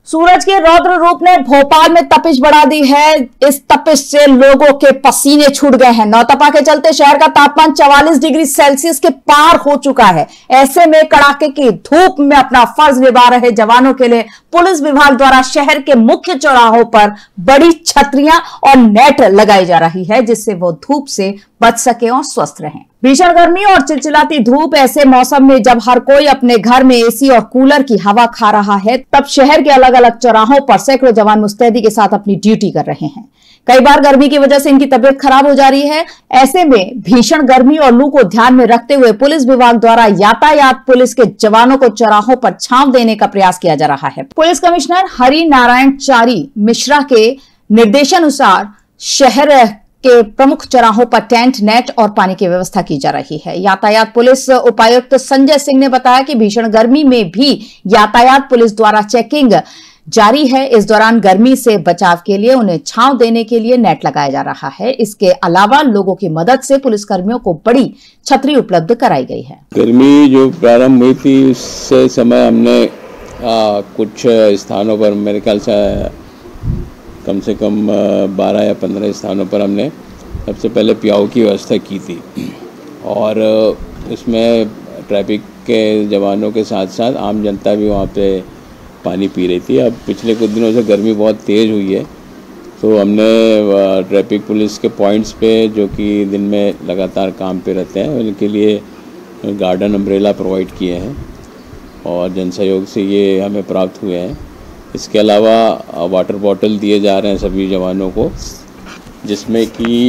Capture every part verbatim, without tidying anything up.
सूरज के रौद्र रूप ने भोपाल में तपिश बढ़ा दी है। इस तपिश से लोगों के पसीने छूट गए हैं। नौतपा के चलते शहर का तापमान चवालीस डिग्री सेल्सियस के पार हो चुका है। ऐसे में कड़ाके की धूप में अपना फर्ज निभा रहे जवानों के लिए पुलिस विभाग द्वारा शहर के मुख्य चौराहों पर बड़ी छतरियां और नेट लगाई जा रही है, जिससे वो धूप से बच सके और स्वस्थ रहें। भीषण गर्मी और चिलचिलाती धूप ऐसे मौसम में जब हर कोई अपने घर में एसी और कूलर की हवा खा रहा है, तब शहर के अलग अलग चौराहों पर सैकड़ों जवान मुस्तैदी के साथ अपनी ड्यूटी कर रहे हैं। कई बार गर्मी की वजह से इनकी तबीयत खराब हो जा रही है। ऐसे में भीषण गर्मी और लू को ध्यान में रखते हुए पुलिस विभाग द्वारा यातायात पुलिस के जवानों को चौराहों पर छांव देने का प्रयास किया जा रहा है। पुलिस कमिश्नर हरि नारायण चारी मिश्रा के निर्देशानुसार शहर के प्रमुख चौराहों पर टेंट, नेट और पानी की व्यवस्था की जा रही है। यातायात पुलिस उपायुक्त संजय सिंह ने बताया कि भीषण गर्मी में भी यातायात पुलिस द्वारा चेकिंग जारी है। इस दौरान गर्मी से बचाव के लिए उन्हें छांव देने के लिए नेट लगाया जा रहा है। इसके अलावा लोगों की मदद से पुलिस कर्मियों को बड़ी छतरी उपलब्ध कराई गई है। गर्मी जो प्रारंभ हुई थी उससे समय हमने आ, कुछ स्थानों पर मेरे ख्याल से कम से कम बारह या पंद्रह स्थानों पर हमने सबसे पहले पियाऊ की व्यवस्था की थी और इसमें ट्रैफिक के जवानों के साथ साथ आम जनता भी वहाँ पे पानी पी रही थी। अब पिछले कुछ दिनों से गर्मी बहुत तेज़ हुई है, तो हमने ट्रैफिक पुलिस के पॉइंट्स पे जो कि दिन में लगातार काम पे रहते हैं उनके लिए गार्डन अम्ब्रेला प्रोवाइड किए हैं और जन सहयोग से ये हमें प्राप्त हुए हैं। इसके अलावा वाटर बॉटल दिए जा रहे हैं सभी जवानों को, जिसमें कि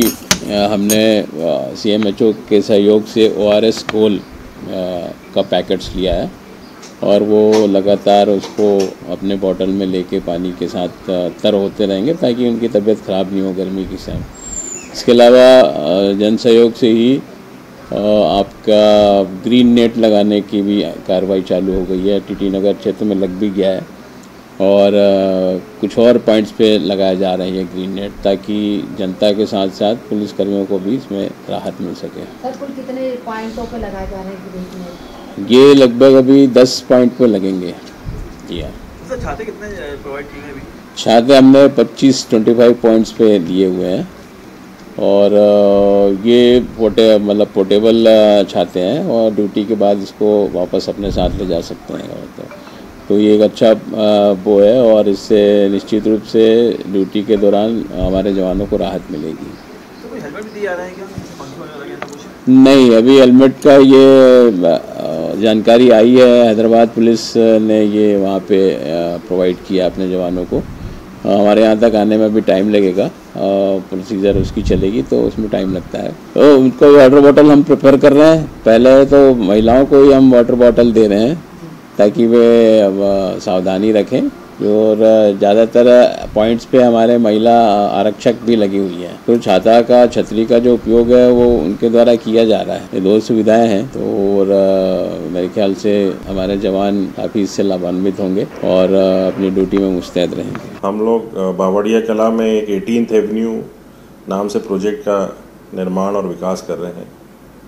हमने सी एम एच ओ के सहयोग से ओ आर एस घोल का पैकेट्स लिया है और वो लगातार उसको अपने बॉटल में लेके पानी के साथ तर होते रहेंगे ताकि उनकी तबीयत ख़राब नहीं हो गर्मी के समय। इसके अलावा जन सहयोग से ही आपका ग्रीन नेट लगाने की भी कार्रवाई चालू हो गई है। टी टी नगर क्षेत्र में लग भी गया है और कुछ और पॉइंट्स पे लगाए जा रहे हैं ग्रीन नेट, ताकि जनता के साथ साथ पुलिसकर्मियों को भी इसमें राहत मिल सके। सर, कुल कितने पॉइंटों पे लगाए जा रहे हैं ग्रीन नेट? ये लगभग अभी दस पॉइंट पे लगेंगे। जी हाँ। सर, छाते कितने प्रोवाइड किए हैं अभी? छाते हमने पच्चीस पच्चीस पॉइंट्स पे लिए हुए हैं और ये पोटे मतलब पोर्टेबल छाते हैं और ड्यूटी के बाद इसको वापस अपने साथ ले जा सकते हैं। तो ये एक अच्छा वो है और इससे निश्चित रूप से ड्यूटी के दौरान हमारे जवानों को राहत मिलेगी। तो कोई हेलमेट भी दिया रहा है क्या? नहीं, अभी हेलमेट का ये जानकारी आई है, हैदराबाद पुलिस ने ये वहाँ पे प्रोवाइड किया अपने जवानों को। हमारे यहाँ तक आने में भी टाइम लगेगा, प्रोसीजर उसकी चलेगी तो उसमें टाइम लगता है। तो उनको वाटर बॉटल हम प्रेफर कर रहे हैं। पहले तो महिलाओं को ही हम वाटर बॉटल दे रहे हैं ताकि वे सावधानी रखें और ज़्यादातर पॉइंट्स पे हमारे महिला आरक्षक भी लगी हुई हैं। तो छाता का छतरी का जो उपयोग है वो उनके द्वारा किया जा रहा है। ये दो सुविधाएं हैं तो और मेरे ख्याल से हमारे जवान काफ़ी इससे लाभान्वित होंगे और अपनी ड्यूटी में मुस्तैद रहेंगे। हम लोग बावड़िया कला में एक एटीन्थ एवेन्यू नाम से प्रोजेक्ट का निर्माण और विकास कर रहे हैं।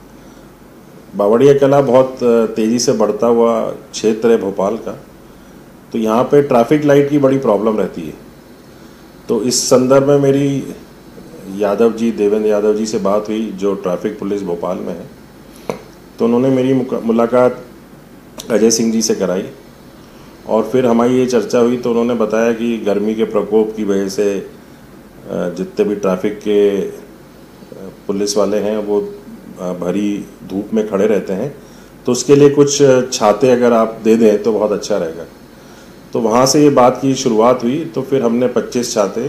बावड़िया कला बहुत तेज़ी से बढ़ता हुआ क्षेत्र है भोपाल का, तो यहाँ पे ट्रैफिक लाइट की बड़ी प्रॉब्लम रहती है। तो इस संदर्भ में मेरी यादव जी देवेंद्र यादव जी से बात हुई जो ट्रैफिक पुलिस भोपाल में है, तो उन्होंने मेरी मुलाकात अजय सिंह जी से कराई और फिर हमारी ये चर्चा हुई तो उन्होंने बताया कि गर्मी के प्रकोप की वजह से जितने भी ट्रैफिक के पुलिस वाले हैं वो भरी धूप में खड़े रहते हैं, तो उसके लिए कुछ छाते अगर आप दे दें तो बहुत अच्छा रहेगा। तो वहाँ से ये बात की शुरुआत हुई। तो फिर हमने पच्चीस छाते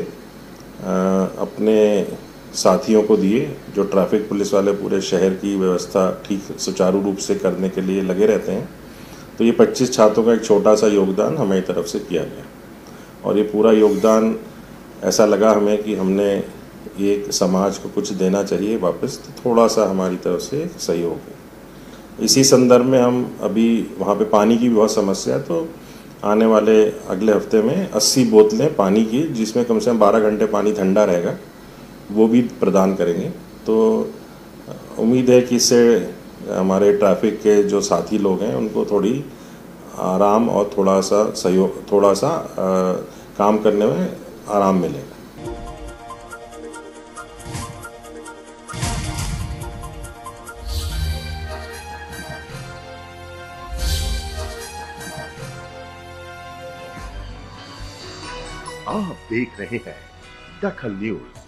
अपने साथियों को दिए जो ट्रैफिक पुलिस वाले पूरे शहर की व्यवस्था ठीक सुचारू रूप से करने के लिए लगे रहते हैं। तो ये पच्चीस छात्रों का एक छोटा सा योगदान हमारी तरफ से किया गया और ये पूरा योगदान ऐसा लगा हमें कि हमने एक समाज को कुछ देना चाहिए वापस, तो थोड़ा सा हमारी तरफ से सहयोग है। इसी संदर्भ में हम अभी वहाँ पे पानी की भी बहुत समस्या है, तो आने वाले अगले हफ्ते में अस्सी बोतलें पानी की जिसमें कम से कम बारह घंटे पानी ठंडा रहेगा वो भी प्रदान करेंगे। तो उम्मीद है कि इससे हमारे ट्रैफिक के जो साथी लोग हैं उनको थोड़ी आराम और थोड़ा सा सहयोग, थोड़ा सा आ, काम करने में आराम मिलेगा। आप देख रहे हैं दखल न्यूज।